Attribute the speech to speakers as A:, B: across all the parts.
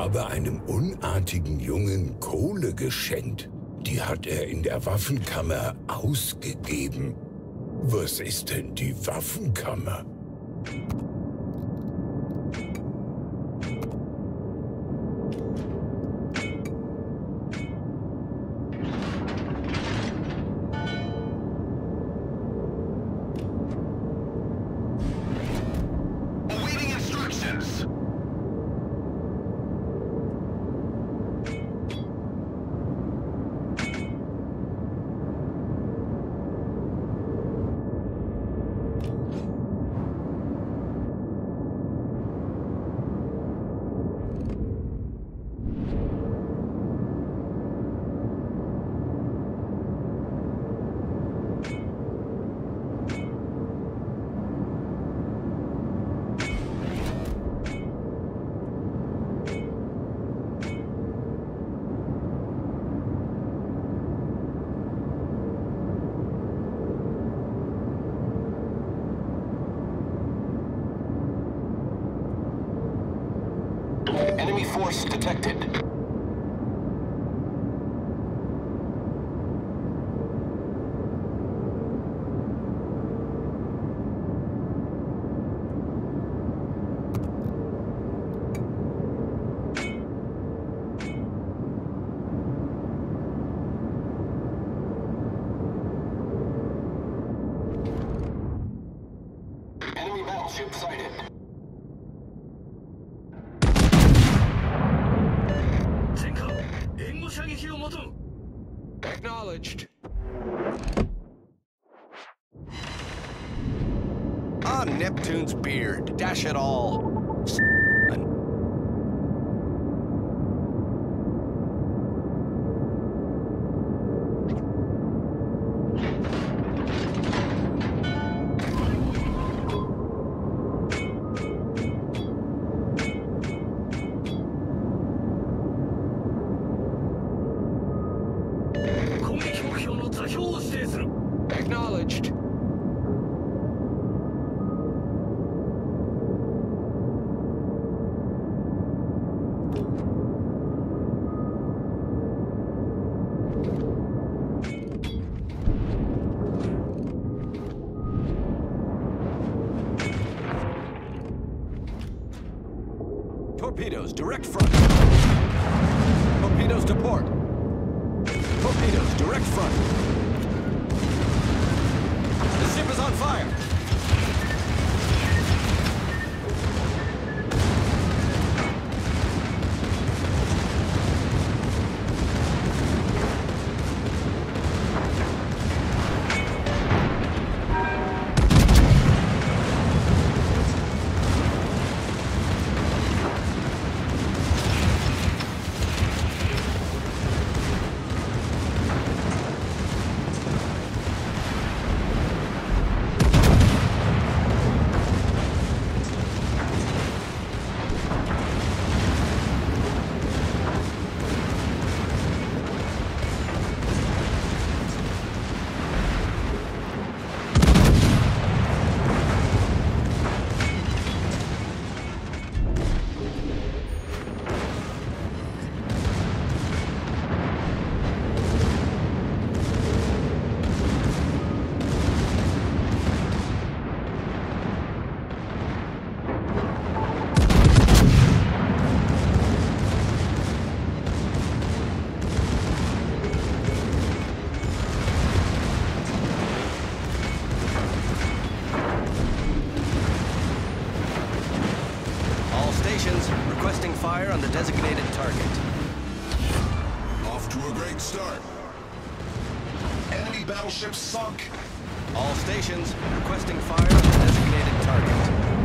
A: habe einem unartigen Jungen Kohle geschenkt. Die hat er in der Waffenkammer ausgegeben. Was ist denn die Waffenkammer?
B: Enemy force detected. Enemy battleship sighted. Acknowledged. Ah, Neptune's beard. Dash it all. Acknowledged. Torpedoes, direct front. Torpedoes to port. Torpedoes, direct front. The ship is on fire. Requesting fire on the designated target.
C: Off to a great start. Enemy battleship sunk.
B: All stations requesting fire on the designated target.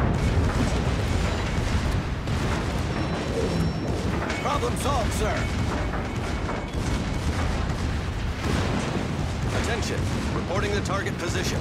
B: Problem solved, sir. Attention. Reporting the target position.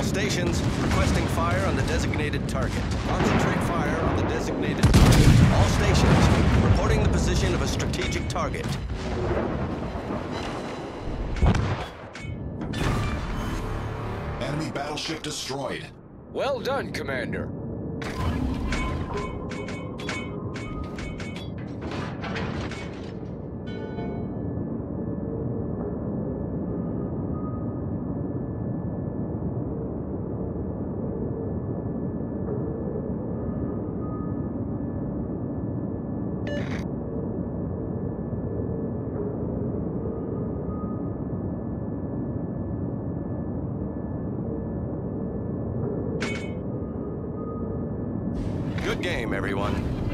B: Stations, requesting fire on the designated target. Concentrate fire on the designated target. All stations, reporting the position of a strategic target.
C: Enemy battleship destroyed.
D: Well done, Commander.
B: Good game, everyone.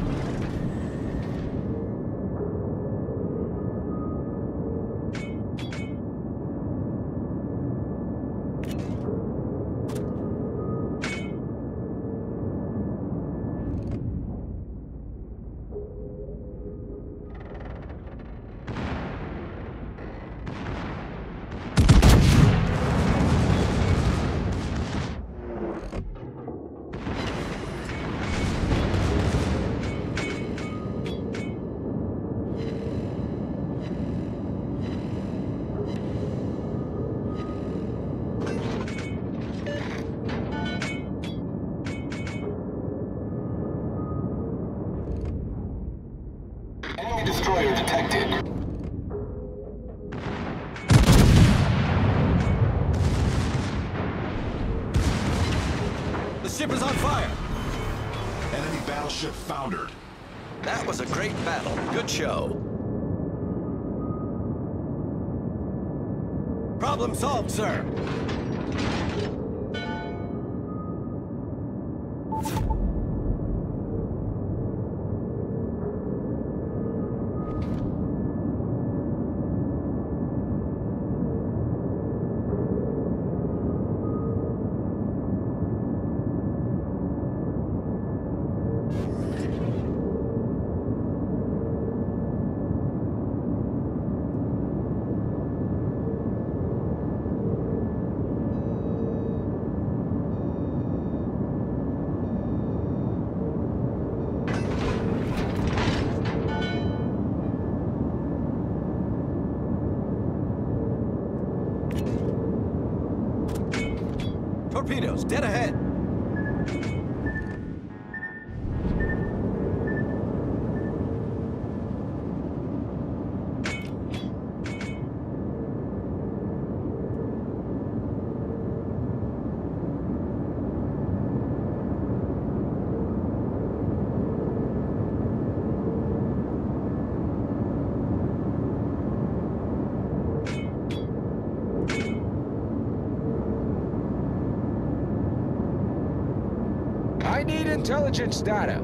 E: Enemy destroyer detected.
B: The ship is on fire!
C: Enemy battleship foundered.
B: That was a great battle. Good show. Problem solved, sir. Torpedoes, dead ahead.
D: I need intelligence data.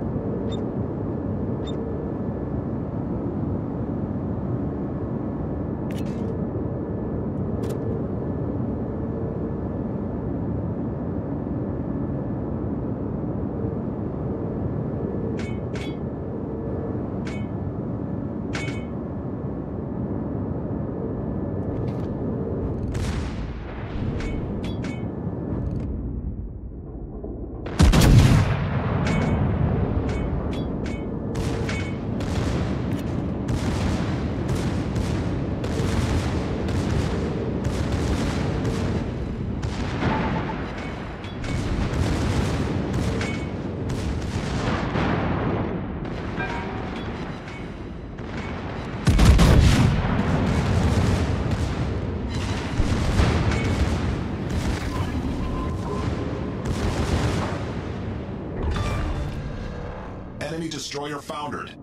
C: Enemy destroyer foundered.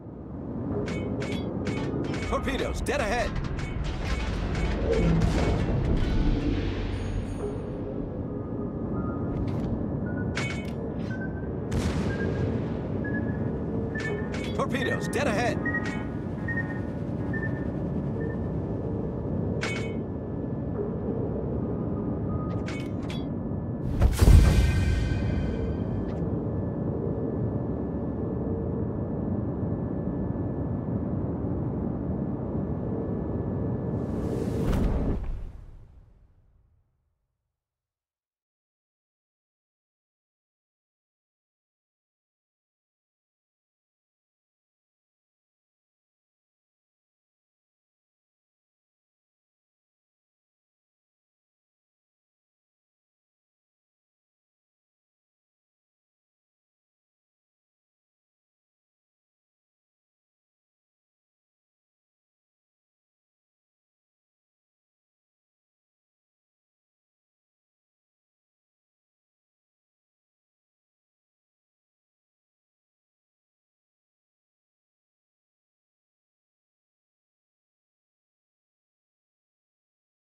B: Torpedoes, dead ahead. Torpedoes, dead ahead.